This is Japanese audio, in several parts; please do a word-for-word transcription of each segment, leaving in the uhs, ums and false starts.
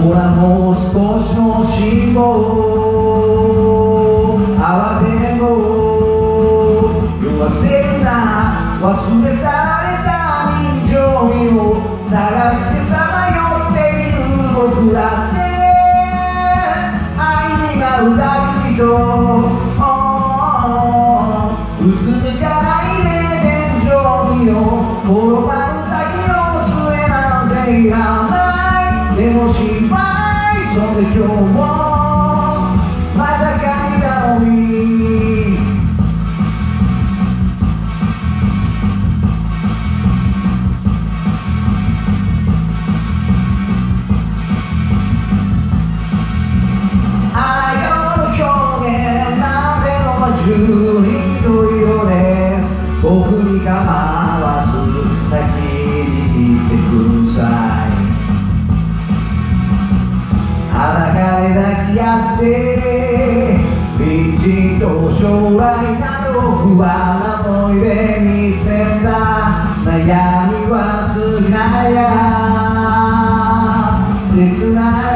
空もう少しの辛抱、慌てんぼ酔わせるな、忘れ去られた人情味を探してさまよっている僕らって愛にがう旅人、うつむかないで天井見よ、転ばぬ先の杖なんていらない、でも心配それ今日もまた神頼み、愛の表現なんでのまじゅうにと色です、僕に構わず先に来てください、裸で抱き合って未知と将来など不安な思い出見つめた、悩みはつらや切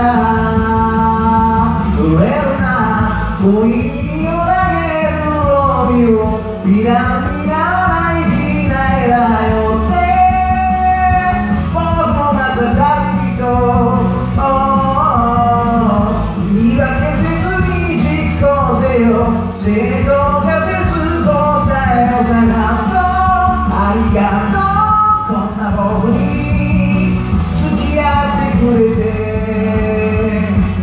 な触れるな、恋にを投げるロミオ、美談にならない時代だよって僕もまた旅人、言い訳せずに実行せよ、正当化せず答えを探そう、ありがとうこんな僕に付き合ってくれて、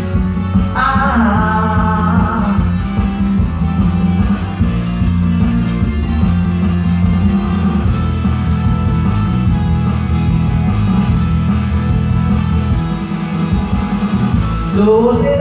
ああどうせ